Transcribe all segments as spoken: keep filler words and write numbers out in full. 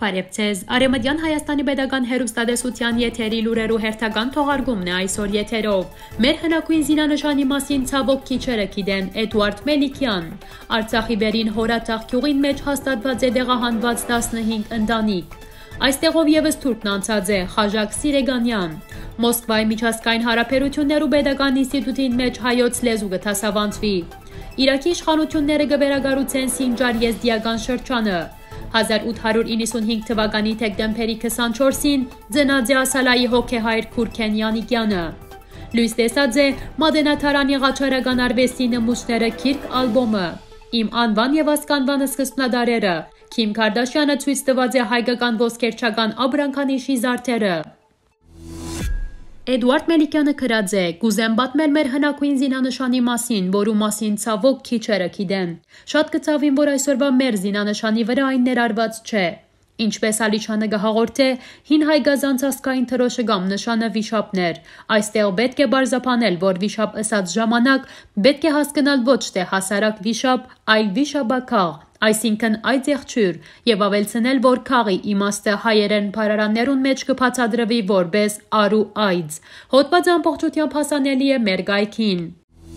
Բարև ձեզ, Արևմտյան Հայաստանի Պետական հեռուստատեսության եթերի լուրերու հերթական թողարկումն է այսօր եթերով։ Մեր հնագույն զինանշանի մասին ցավոք քիչերը գիտեն Էդուարդ Մելիքյան։ Արցախի վերին հորաթաղ գյուղին մեջ հաստատված է դեղահանված տասնհինգ ընտանիք։ Այստեղով եւս թուրքն անցած է Խաժակ Սիրեգանյան։ Մոսկվայի միջազգային հարաբերություններու պետական ինստիտուտին մեջ հայոց լեզու կդասավանդվի։ Իրաքի իշխանությունները կվերագառուցեն Սինջար եզդիական շրջանը։ հազար ութ հարյուր իննսունհինգ թվականի դեկտեմբերի քսանչորսին ծնած է Ասալայի հոգեհայր Քուրքեն Յանիկյանը։ Լույս տեսած է Մադենաթարանի ղաչարական արվեստի նմուշները Քիրք ալբոմը։ Իմ անվան եւ ասկանվանը սկզբնադարերը։ Քիմ Քարդաշյանը ցույց տված է հայկական ոսկերչական աբրանքանիշի զարդերը։ Էդուարդ Մելիքյանը գրած է. «Կուզեմ պատմել մեր հնագույն զինանշանի մասին, որու մասին ցավոք քիչերը գիտեն։ Շատ կցավին, որ այսօրվա մեր զինանշանի վրա այն ներառված չէ։ Ինչպես Ալիչյանը կհաղորդե, հին հայ գազանց ազգային թրոշը կամ նշանը վիշապներ։ Այստեղ պետք է բարձրափանել, որ վիշապ ըսած ժամանակ պետք է հասկանալ ոչ թե հասարակ վիշապ, այլ վիշապաքաղ, այսինքն այդ եղջյուր, եւ ավելցնել, որ քաղի իմաստը հայերեն բառարաններուն մեջ կբացատրվի որպես արու այծ։ Հոդվածը ամբողջությամբ հասանելի է մեր գայքին։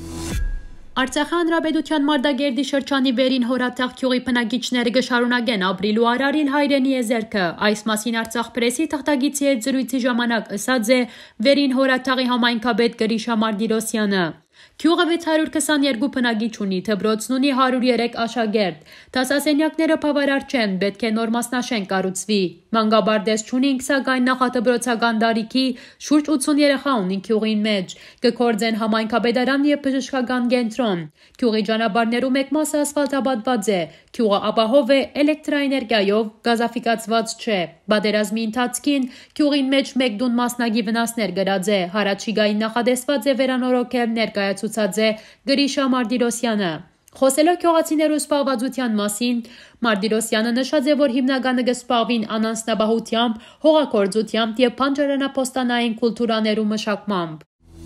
Արցախի հանրապետության Մարտակերտի շրջանի վերին հորաթաղ գյուղի բնակիչները կշարունակեն ապրիլ ու արարիլ հայրենի եզերքը։ Այս մասին Արցախ պրեսի թղթակիցի հետ զրույցի ժամանակ ըսած է վերին հորաթաղի համայնքապետ Գրիշա Մարտիրոսյանը։ Գյուղը վեց հարյուր քսաներկու բնակիչ ունի, դպրոցն ունի հարյուր երեք աշակերտ։ Դասասենյակները բավարար չեն, պետք է նոր մասնաշենք կառուցվի։ Մանկաբարձ չունենք, սակայն նախադպրոցական տարիքի շուրջ ութսուն երեխա ունի գյուղին մեջ։ Կգործեն համայնքապետարան եւ բժշկական կենտրոն։ Գյուղի ճանապարհներու մեկ մասը ասֆալտաբատված է։ Գյուղը ապահով է էլեկտրաէներգիայով, գազաֆիկացված չէ։ Պատերազմի ընթացքին գյուղին մեջ մեկ դուն մասնագի վնասներ գրած է։ Հարաճիգային նախադեсված է վերանորոգել ներկայացուցած է Գրիշա Մարտիրոսյանը։ Խոսելով գյուղացիներու զբաղվածության մասին, Մարտիրոսյանը նշած է, որ հիմնականը կզբաղվին անանձնաբահությամբ, հողագործությամբ եւ բանջարանապոստանային կուլտուրաներու մշակմամբ։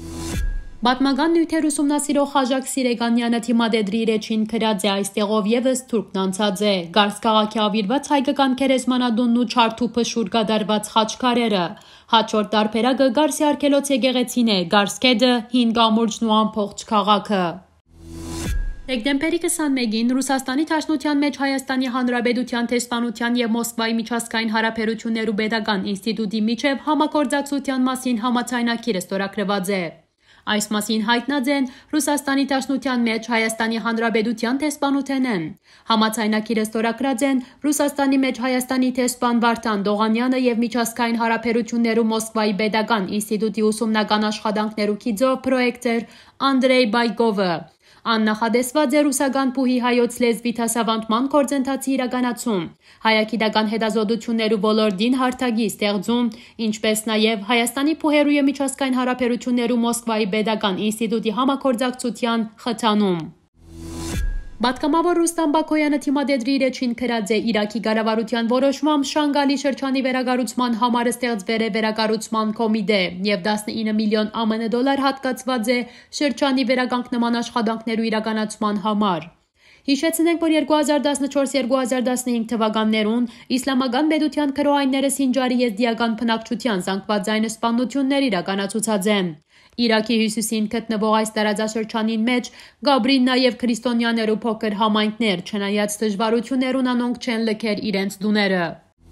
Պատմական նյութեր ուսումնասիրող Խաժակ Սիրեգանյանը թիմադեդրի իրեջին գրած է այստեղով եւս թուրքն անցած է։ Գարս քաղաքի ավիրված հայկական քերեզմանադունն ու չարթուփը շուր կատարված խաչքարերը։ Հաջորդ տարբերակը Գարսի արգելոց եկեղեցին է, Գարսկեդը, հին կամուրջն ու ամփոխ քաղաքը։ Դեկտեմբերի քսանմեկին Ռուսաստանի Դաշնության մեջ Հայաստանի Հանրապետության տեսփանության եւ Մոսկվայի միջազգային հարաբերություններու պետական ինստիտուտի միջև համագործակցության մասին համաձայնագիրը ստորագրված է։ Այս մասին հայտնած են Ռուսաստանի Դաշնության մեջ Հայաստանի Հանրապետության տեսփանութենեն։ Համաձայնագիրը ստորագրած են Ռուսաստանի մեջ Հայաստանի տեսփան Վարդան Դողանյանը եւ միջազգային հարաբերություններու Մոսկվայի պետական ինստիտուտի ուսումնական աշխատանքներու գիծով պրոյեկտոր Անդրեյ Բայկովը։ Աննախադեсված է ռուսական փուհի հայոց լեզվի դասավանդման գործընթացի իրականացում, հայագիտական հետազոտություններու ոլորտին հարթակի ստեղծում, ինչպես նաև Հայաստանի փուհերու եւ միջազգային հարաբերություններու Մոսկվայի պետական ինստիտուտի համագործակցության խթանում։ Պատգամավոր Ռուստամ Բակոյանը թիմադեդրի իրեջին գրած է Իրաքի կառավարության որոշմամբ Շանգալի շրջանի վերակառուցման համար ստեղծվել է վերակառուցման կոմիտե եւ տասնինը միլիոն ԱՄՆ դոլար հատկացված է շրջանի վերականգնման աշխատանքներու իրականացման համար։ Հիշեցնենք, որ երկու հազար տասնչորս երկու հազար տասնհինգ թվականներուն իսլամական պետության քրոայինները Սինջարի եզդիական բնակչության զանգվածային սպանություններ իրականացուցած են։ Իրաքի հյուսիսին գտնվող այս տարածաշրջանին մեջ գաբրին նաև քրիստոնյաներու փոքր համայնքներ, չնայած դժվարություններուն անոնք չեն լքեր իրենց դուները։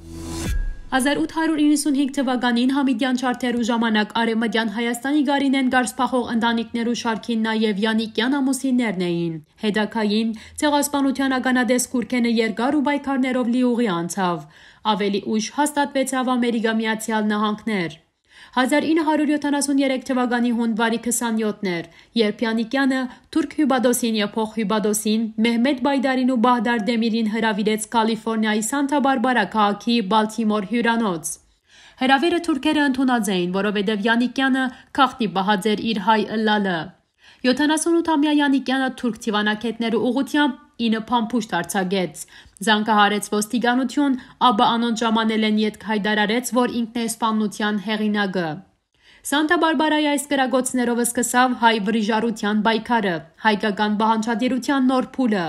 հազար ութ հարյուր իննսունհինգ թվականին Համիդյան չարթերու ժամանակ Արևմտյան Հայաստանի գարինեն գարսփախող ընտանիքներու շարքին նաև Յանիկյան ամուսիններն էին։ Հետագային ցեղասպանության ականատես Քուրքենը երկար ու պայքարներով լիուղի անցավ։ Ավելի ուշ հաստատվեցավ Ամերիկա Միացյալ Նահանգներ։ հազար ինը հարյուր յոթանասուներեք թվականի հունվարի քսանյոթն էր, երբ Յանիկյանը թուրք Հյուբադոսին եւ փոխ Հյուբադոսին Մեհմեդ Բայդարին ու Բահդար Դեմիրին հրավիրեց Կալիֆոռնիայի Սանտա Բարբարա քաղաքի Բալթիմոր հյուրանոց։ Հրավերը թուրքերը ընդունած էին, որովհետեւ Յանիկյանը քաղտի պահած էր իր հայ ըլլալը։ յոթանասունութամյա Յանիկյանը թուրք դիվանագետներու ուղղությամբ ինը փամփուշտ արձակեց։ Զանգահարեց ոստիկանություն, ապա անոնց ժամանել են ետք հայտարարեց, որ ինքն է սպանության հեղինակը։ Սանտա Բարբարայի այս կրակոցներով սկսավ հայ վրիժարության պայքարը, հայկական բանջատիրության նոր փուլը։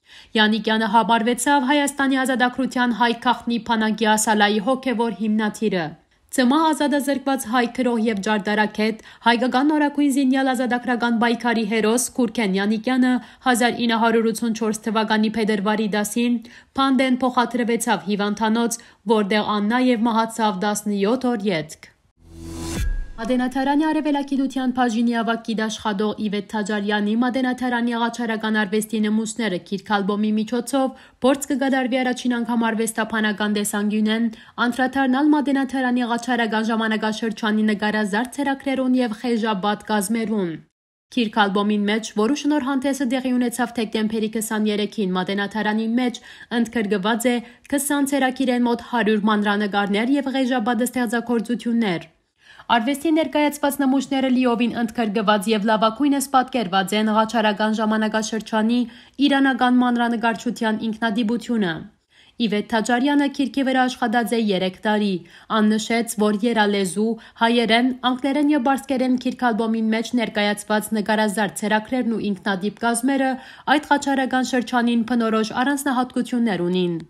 Յանիկյանը համարվեցավ Հայաստանի ազատագրության հայ քաղտնի Փանագի Ասալայի հոգևոր հիմնադիրը։ Ծմա ազատազրկված հայ քրող եւ ջարդարակետ հայկական նորագույն զինյալ ազատագրական պայքարի հերոս Քուրքեն Յանիկյանը հազար ինը հարյուր ութսունչորս թվականի փետրվարի դասին Փանդեն փոխադրվեցավ հիվանդանոց, որտեղ ան նաեւ մահացավ տասնյոթ օր ետք։ Մադենաթարանի արևելագիտության բաժինի ավագ գիտաշխատող Իվետ Թաջարյանի Մադենաթարանի աղաչարական արվեստի նմուշները գիրք ալբոմի միջոցով փորձ կգադարվի առաջին անգամ արվեստաբանական տեսանկյունեն անդրադառնալ Մադենաթարանի աղաչարական ժամանակաշրջանի նկարազարդ ցերակրերուն եւ խեժաբադ կազմերուն։ Գիրք ալբոմին մեջ, որու շնորհանդեսը տեղի ունեցավ դեկտեմբերի քսաներեքին Մադենաթարանի մեջ, ընդգրկված է քսան ցերակիրեն մոտ հարյուր մանրանկարներ եւ խեժաբադ ստեղծագործություններ։ Արվեստի ներկայացված նմուշները լիովին ընդգրկված եւ լավագույնս պատկերված են աղաչարական ժամանակաշրջանի իրանական մանրանկարչության ինքնատիպությունը։ Իվետ Թաջարյանը գիրքի վրա աշխատած է երեք տարի, ան նշեց, որ երալեզու, հայերեն, անգլերեն եւ բարսկերեն գիրք ալբոմին մեջ ներկայացված նկարազարդ ցերակրերն ու ինքնատիպ կազմերը այդ աղաչարական շրջանին բնորոշ առանձնահատկություններ ունին։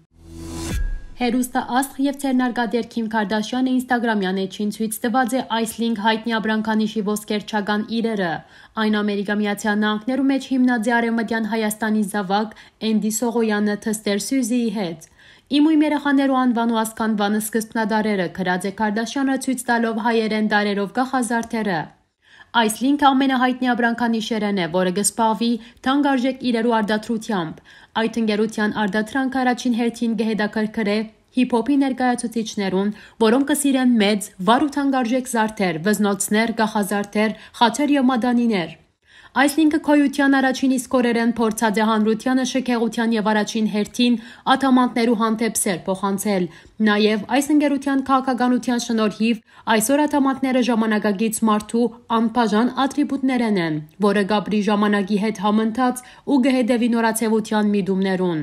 Հերուստաաստղ եւ ցերնարգադեր Քիմ Քարդաշյանը ինստագրամյան էջին ցույց տված է Iceland հայտնի Աբրանքանիշի ոսկերչական իրերը։ Այն Ամերիկա Միացյալ Նահանգներու մեջ հիմնած է Արևմտյան Հայաստանի զավակ Էնդի Սողոյանը Թստեր Սյուզիի հետ։ Իմ ու իմ երեխաներու անվան ու ասկանվանը սկզբնադարերը գրած է Քարդաշյանը ցույց տալով հայերեն դարերով գախազարդերը։ Iceland ամենահայտնի աբրանքանիշերն է, որը կսպահվի թանկարժեք իրերու արդատրությամբ։ Այդ ընկերության արդատրանքը առաջին հերթին կհետաքրքրե հիփ-հոփի ներկայացուցիչներուն, որոնք կսիրեն մեծ, վառ ու թանկարժեք զարդեր, վզնոցներ, գախազարդեր, խաչեր եւ մադանիներ։ Iceland-ը քոյության առաջին իսկ օրերեն փորձած է հանրությանը շքեղության եւ առաջին հերթին աթամանտներու հանդեպ սեր փոխանցել։ Նաեւ այս ընկերության քաղաքականության շնորհիվ այսօր աթամանտները ժամանակագից մարդու անբաժան ատրիբուտներն են, որը գաբրի ժամանակի հետ համընթաց ու կհետևի նորացեւության միտումներուն։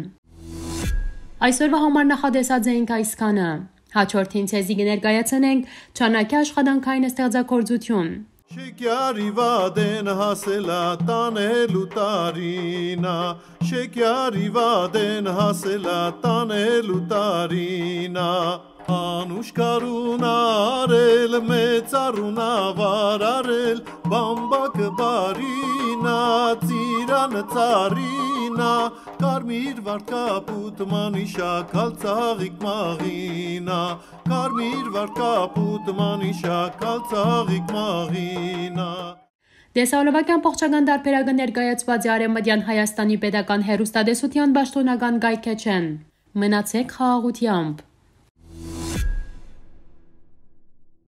Այսօրվա համար նախադեսած էինք այսքանը։ Հաջորդին ցեզի կներկայացնենք Չանակի աշխատանքային ստեղծագործություն։ Շեկյարի վադեն հասելա տանելու տարինա, շեկյարի վադեն հասելա տանելու տարինա, անուշ կարունա արել, մեծ արունա վարարել, բամբակը բարինա, ծիրանը ծարինա, կարմիր վարդ կապուտ մանիշա, կալցաղիկ մաղինա, կարմիր վարդ կապուտ մանիշա, կալցաղիկ մաղինա։ Դեսալովակյան փոխչական դարբերակը ներկայացված է Արևմտյան Հայաստանի պետական հեռուստատեսության պաշտոնական կայքեչեն։ Մնացեք խաղաղությամբ։